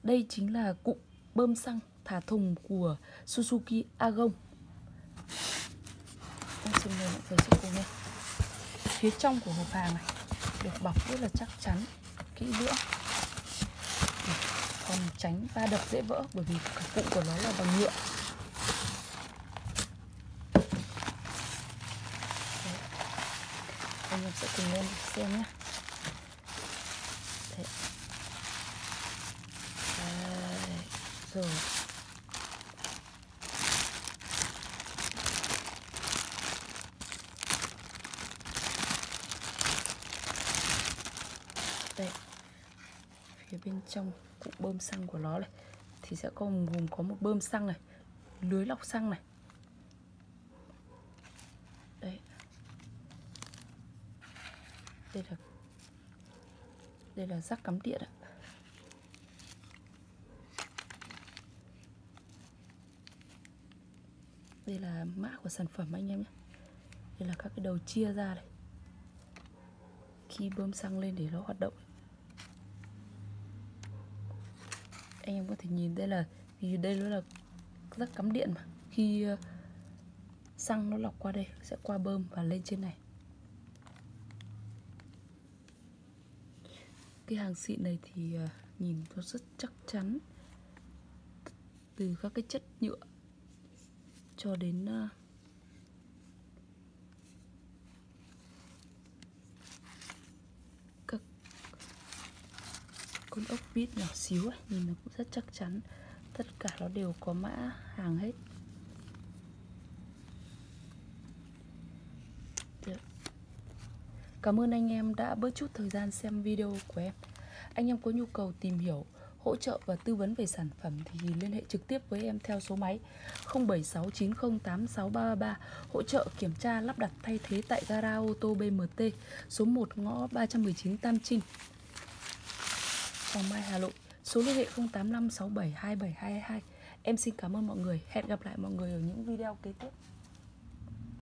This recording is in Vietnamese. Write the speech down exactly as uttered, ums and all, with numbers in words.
Đây chính là cụm bơm xăng thả thùng của Suzuki Agon. Em xin mời mọi người sẽ cùng nghe. Phía trong của hộp hàng này được bọc rất là chắc chắn, kỹ lưỡng, để phòng tránh va đập dễ vỡ, bởi vì cả cụm của nó là bằng nhựa. Đấy. Anh em sẽ cùng lên xem nhé. Đấy. Đấy. Rồi. Đây, phía bên trong cụm bơm xăng của nó này thì sẽ có gồm có một bơm xăng này, lưới lọc xăng này. Đây. Đây là đây là rắc cắm điện ạ. Đây là mã của sản phẩm anh em nhé. Đây là các cái đầu chia ra này. Khi bơm xăng lên để nó hoạt động, anh em có thể nhìn đây là, vì đây nó là rắc cắm điện mà, khi xăng nó lọc qua đây sẽ qua bơm và lên trên này. Cái hàng xịn này thì nhìn nó rất chắc chắn, từ các cái chất nhựa cho đến các con ốc vít nhỏ xíu ấy, nhìn nó cũng rất chắc chắn. Tất cả nó đều có mã hàng hết. Được. Cảm ơn anh em đã bớt chút thời gian xem video của em. Anh em có nhu cầu tìm hiểu, hỗ trợ và tư vấn về sản phẩm thì liên hệ trực tiếp với em theo số máy không bảy sáu chín không tám sáu ba ba ba. Hỗ trợ kiểm tra lắp đặt thay thế tại gara ô tô bê em tê số một ngõ ba trăm mười chín Tam Trinh, Hoàng Mai, Hà Nội. Số liên hệ không tám năm sáu bảy hai bảy hai hai. Em xin cảm ơn mọi người. Hẹn gặp lại mọi người ở những video kế tiếp.